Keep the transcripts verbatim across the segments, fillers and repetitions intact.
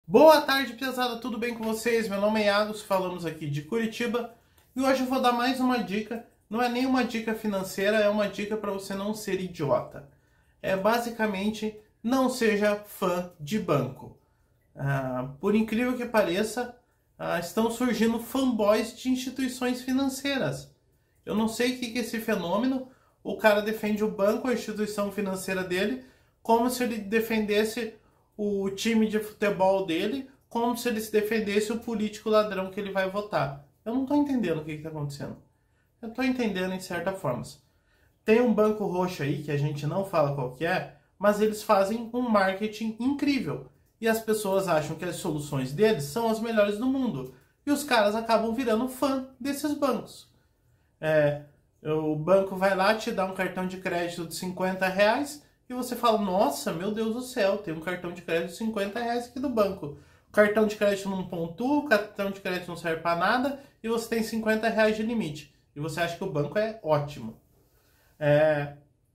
Boa tarde, pesada, tudo bem com vocês? Meu nome é Iago, falamos aqui de Curitiba e hoje eu vou dar mais uma dica. Não é nem uma dica financeira, é uma dica para você não ser idiota. É basicamente, não seja fã de banco. Ah, por incrível que pareça, ah, estão surgindo fanboys de instituições financeiras. Eu não sei o que é esse fenômeno. O cara defende o banco, a instituição financeira dele, como se ele defendesse o time de futebol dele, como se ele se defendesse o político ladrão que ele vai votar. Eu não estou entendendo o que está acontecendo. Eu estou entendendo em certa forma. Tem um banco roxo aí, que a gente não fala qual que é, mas eles fazem um marketing incrível. E as pessoas acham que as soluções deles são as melhores do mundo. E os caras acabam virando fã desses bancos. É, o banco vai lá, te dá um cartão de crédito de cinquenta reais... E você fala, nossa, meu Deus do céu, tem um cartão de crédito de cinquenta reais aqui do banco. O cartão de crédito não pontua, o cartão de crédito não serve para nada e você tem cinquenta reais de limite. E você acha que o banco é ótimo. É...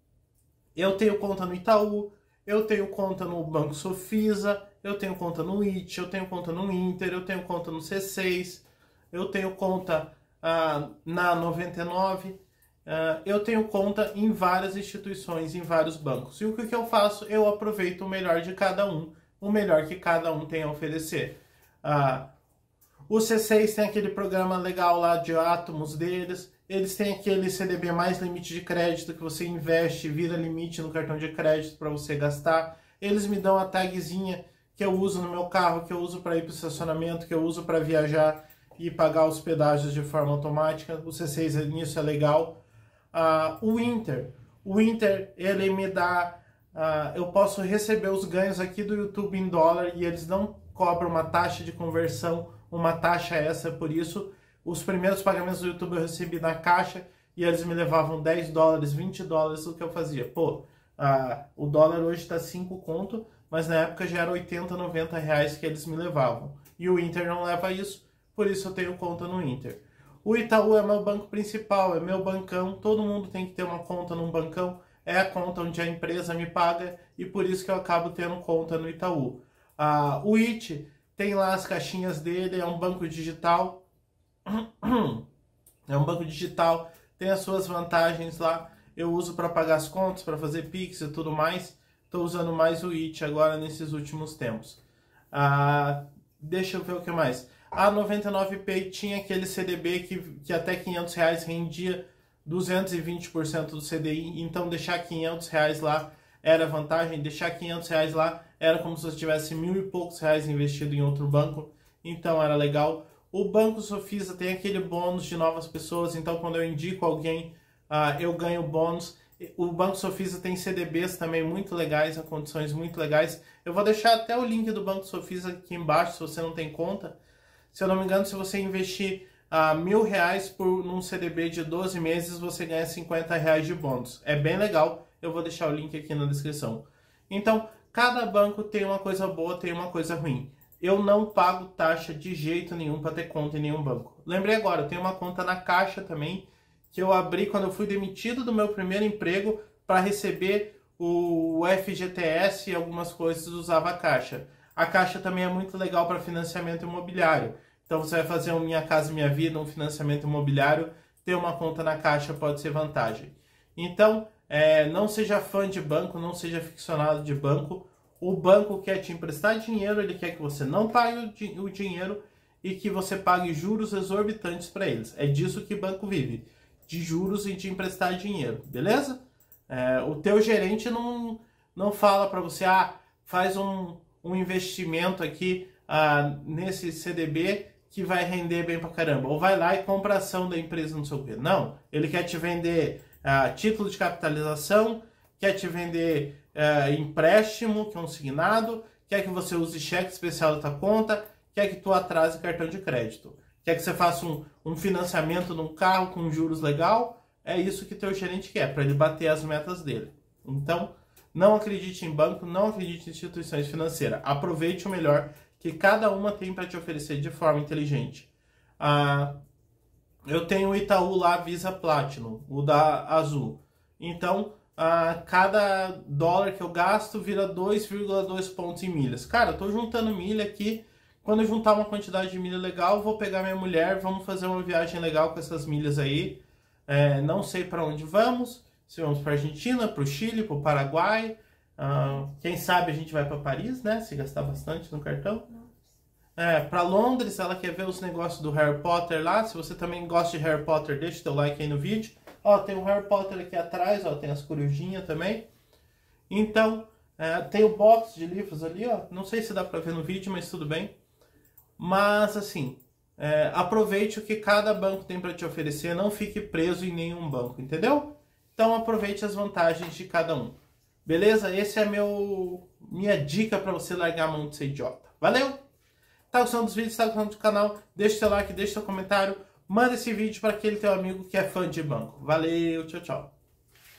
Eu tenho conta no Itaú, eu tenho conta no Banco Sofisa, eu tenho conta no I T, eu tenho conta no Inter, eu tenho conta no C seis, eu tenho conta ah, na noventa e nove. Uh, eu tenho conta em várias instituições, em vários bancos. E o que, que eu faço? Eu aproveito o melhor de cada um, o melhor que cada um tem a oferecer. Uh, o C seis tem aquele programa legal lá de átomos deles, eles têm aquele C D B mais limite de crédito que você investe, vira limite no cartão de crédito para você gastar. Eles me dão a tagzinha que eu uso no meu carro, que eu uso para ir para o estacionamento, que eu uso para viajar e pagar os pedágios de forma automática. O C seis nisso é legal. Uh, o Inter, o Inter, ele me dá, uh, eu posso receber os ganhos aqui do YouTube em dólar e eles não cobram uma taxa de conversão, uma taxa essa, por isso, os primeiros pagamentos do YouTube eu recebi na caixa e eles me levavam dez dólares, vinte dólares, o que eu fazia. Pô, uh, o dólar hoje está cinco conto, mas na época já era oitenta, noventa reais que eles me levavam. E o Inter não leva isso, por isso eu tenho conta no Inter. O Itaú é meu banco principal, é meu bancão, todo mundo tem que ter uma conta num bancão, é a conta onde a empresa me paga e por isso que eu acabo tendo conta no Itaú. Ah, o I T tem lá as caixinhas dele, é um banco digital, é um banco digital, tem as suas vantagens lá, eu uso para pagar as contas, para fazer Pix e tudo mais, estou usando mais o I T agora nesses últimos tempos. Ah, deixa eu ver o que mais. A noventa e nove Pay tinha aquele C D B que, que até quinhentos reais rendia duzentos e vinte por cento do C D I, então deixar quinhentos reais lá era vantagem, deixar quinhentos reais lá era como se você tivesse mil e poucos reais investido em outro banco, então era legal. O Banco Sofisa tem aquele bônus de novas pessoas, então quando eu indico alguém, uh, eu ganho bônus. O Banco Sofisa tem C D Bs também muito legais, a condições muito legais. Eu vou deixar até o link do Banco Sofisa aqui embaixo, se você não tem conta. Se eu não me engano, se você investir uh, mil reais por, num C D B de doze meses, você ganha cinquenta reais de bônus. É bem legal, eu vou deixar o link aqui na descrição. Então, cada banco tem uma coisa boa, tem uma coisa ruim. Eu não pago taxa de jeito nenhum para ter conta em nenhum banco. Lembrei agora, eu tenho uma conta na Caixa também, que eu abri quando eu fui demitido do meu primeiro emprego para receber o F G T S e algumas coisas, usava a Caixa. A Caixa também é muito legal para financiamento imobiliário. Então você vai fazer um Minha Casa Minha Vida, um financiamento imobiliário, ter uma conta na Caixa pode ser vantagem. Então, é, não seja fã de banco, não seja ficcionado de banco. O banco quer te emprestar dinheiro, ele quer que você não pague o, di o dinheiro e que você pague juros exorbitantes para eles. É disso que banco vive, de juros e de emprestar dinheiro, beleza? É, o teu gerente não, não fala para você, ah, faz um, um investimento aqui ah, nesse C D B que vai render bem pra caramba. Ou vai lá e compra a ação da empresa, não sei o quê. Não, ele quer te vender uh, título de capitalização, quer te vender uh, empréstimo, que é um signado, quer que você use cheque especial da tua conta, quer que tu atrase cartão de crédito, quer que você faça um, um financiamento num carro com juros legal. É isso que teu gerente quer, para ele bater as metas dele. Então, não acredite em banco, não acredite em instituições financeiras. Aproveite o melhor que cada uma tem para te oferecer de forma inteligente. Ah, eu tenho o Itaú lá Visa Platinum, o da Azul. Então, a cada dólar que eu gasto vira dois vírgula dois pontos em milhas. Cara, eu tô juntando milha aqui. Quando eu juntar uma quantidade de milha legal, vou pegar minha mulher, vamos fazer uma viagem legal com essas milhas aí. É, não sei para onde vamos, se vamos para Argentina, para o Chile, para o Paraguai. Uh, quem sabe a gente vai para Paris, né? Se gastar bastante no cartão. É, para Londres, ela quer ver os negócios do Harry Potter lá. Se você também gosta de Harry Potter, deixa o teu like aí no vídeo. Ó, tem o Harry Potter aqui atrás, ó, tem as corujinhas também. Então, é, tem o box de livros ali, ó. Não sei se dá para ver no vídeo, mas tudo bem. Mas, assim, é, aproveite o que cada banco tem para te oferecer. Não fique preso em nenhum banco, entendeu? Então, aproveite as vantagens de cada um. Beleza? Esse é meu minha dica para você largar a mão de ser idiota. Valeu? Tá gostando dos vídeos? Tá gostando do canal? Deixa seu like, deixa seu comentário. Manda esse vídeo para aquele teu amigo que é fã de banco. Valeu, tchau, tchau.